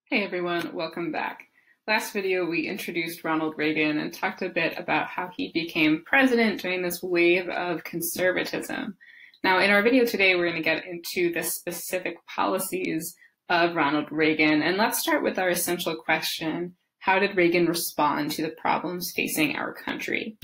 Hey everyone, welcome back. Last video we introduced Ronald Reagan and talked a bit about how he became president during this wave of conservatism. Now in our video today we're going to get into the specific policies of Ronald Reagan, and let's start with our essential question: how did Reagan respond to the problems facing our country?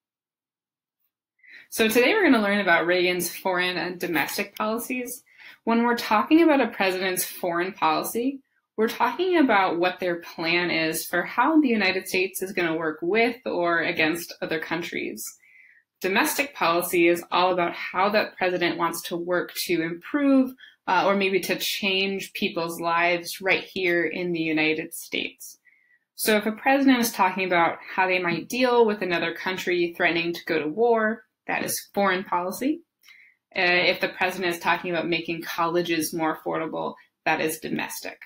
So today we're going to learn about Reagan's foreign and domestic policies. When we're talking about a president's foreign policy, we're talking about what their plan is for how the United States is going to work with or against other countries. Domestic policy is all about how that president wants to work to improve or maybe to change people's lives right here in the United States. So if a president is talking about how they might deal with another country threatening to go to war, that is foreign policy. If the president is talking about making colleges more affordable, that is domestic.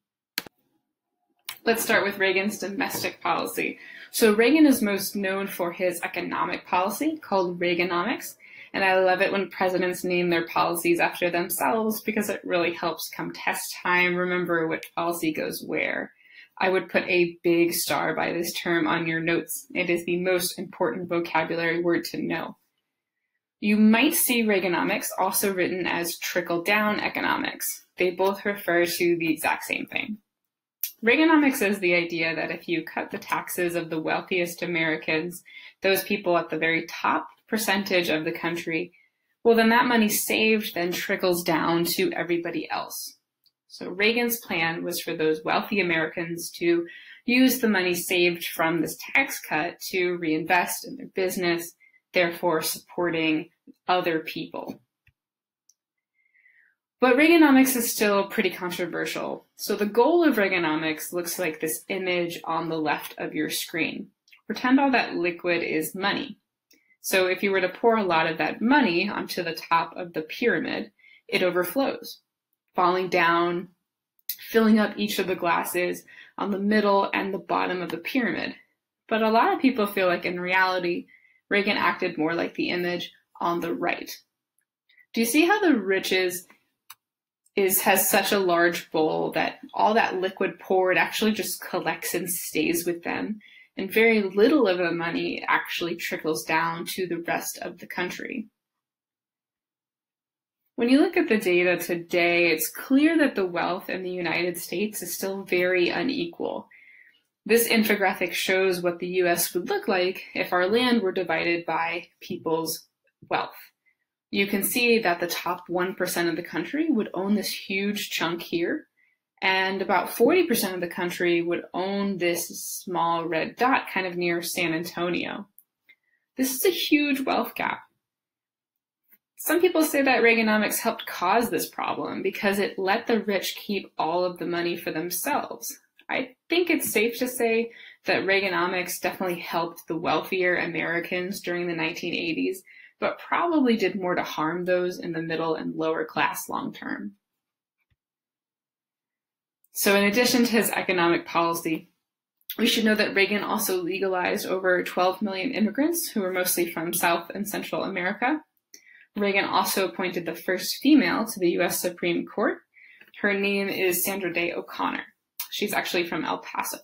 Let's start with Reagan's domestic policy. So Reagan is most known for his economic policy called Reaganomics, and I love it when presidents name their policies after themselves because it really helps come test time remember which policy goes where. I would put a big star by this term on your notes. It is the most important vocabulary word to know. You might see Reaganomics also written as trickle-down economics. They both refer to the exact same thing. Reaganomics is the idea that if you cut the taxes of the wealthiest Americans, those people at the very top percentage of the country, well, then that money saved then trickles down to everybody else. So Reagan's plan was for those wealthy Americans to use the money saved from this tax cut to reinvest in their business, therefore supporting other people. But Reaganomics is still pretty controversial. So the goal of Reaganomics looks like this image on the left of your screen. Pretend all that liquid is money. So if you were to pour a lot of that money onto the top of the pyramid, it overflows, falling down, filling up each of the glasses on the middle and the bottom of the pyramid. But a lot of people feel like in reality, Reagan acted more like the image on the right. Do you see how the riches has such a large bowl that all that liquid poured actually just collects and stays with them, and very little of the money actually trickles down to the rest of the country? When you look at the data today, it's clear that the wealth in the United States is still very unequal. This infographic shows what the US would look like if our land were divided by people's wealth. You can see that the top 1% of the country would own this huge chunk here, and about 40% of the country would own this small red dot kind of near San Antonio. This is a huge wealth gap. Some people say that Reaganomics helped cause this problem because it let the rich keep all of the money for themselves. I think it's safe to say that Reaganomics definitely helped the wealthier Americans during the 1980s, but probably did more to harm those in the middle and lower class long term. So in addition to his economic policy, we should know that Reagan also legalized over 12 million immigrants who were mostly from South and Central America. Reagan also appointed the first female to the US Supreme Court. Her name is Sandra Day O'Connor. She's actually from El Paso.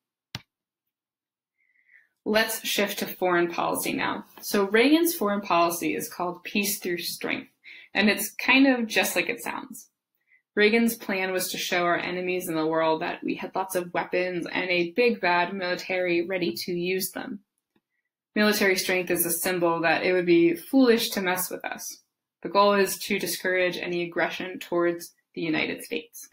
Let's shift to foreign policy now. So Reagan's foreign policy is called Peace Through Strength, and it's kind of just like it sounds. Reagan's plan was to show our enemies in the world that we had lots of weapons and a big bad military ready to use them. Military strength is a symbol that it would be foolish to mess with us. The goal is to discourage any aggression towards the United States.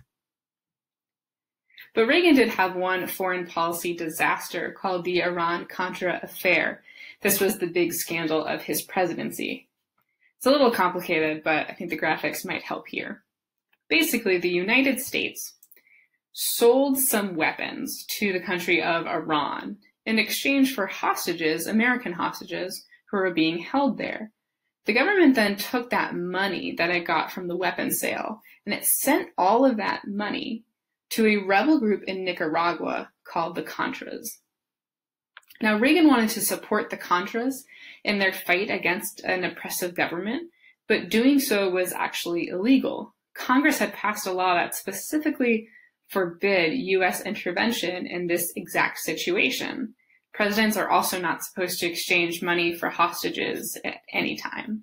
But Reagan did have one foreign policy disaster called the Iran-Contra affair. This was the big scandal of his presidency. It's a little complicated, but I think the graphics might help here. Basically, the United States sold some weapons to the country of Iran in exchange for hostages, American hostages, who were being held there. The government then took that money that it got from the weapons sale, and it sent all of that money to a rebel group in Nicaragua called the Contras. Now, Reagan wanted to support the Contras in their fight against an oppressive government, but doing so was actually illegal. Congress had passed a law that specifically forbid U.S. intervention in this exact situation. Presidents are also not supposed to exchange money for hostages at any time.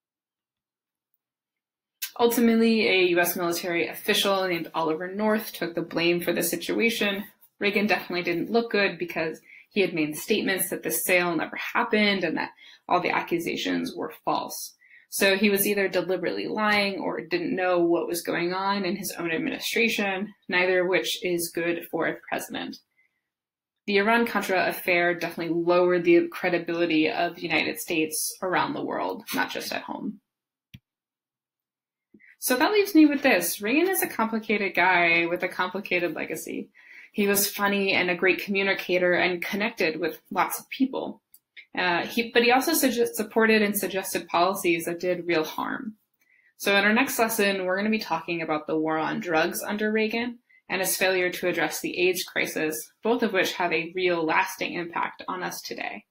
Ultimately, a U.S. military official named Oliver North took the blame for the situation. Reagan definitely didn't look good because he had made statements that the sale never happened and that all the accusations were false. So he was either deliberately lying or didn't know what was going on in his own administration, neither of which is good for a president. The Iran-Contra affair definitely lowered the credibility of the United States around the world, not just at home. So that leaves me with this. Reagan is a complicated guy with a complicated legacy. He was funny and a great communicator and connected with lots of people. But he also supported and suggested policies that did real harm. So in our next lesson, we're going to be talking about the war on drugs under Reagan and his failure to address the AIDS crisis, both of which have a real lasting impact on us today.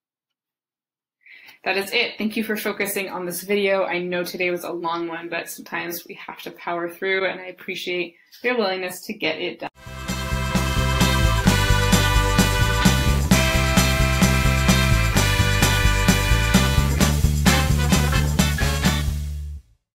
That is it. Thank you for focusing on this video. I know today was a long one, but sometimes we have to power through, and I appreciate your willingness to get it done.